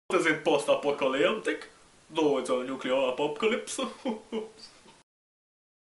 What is it post-apocalyptic? No, it's a nuclear apocalypse.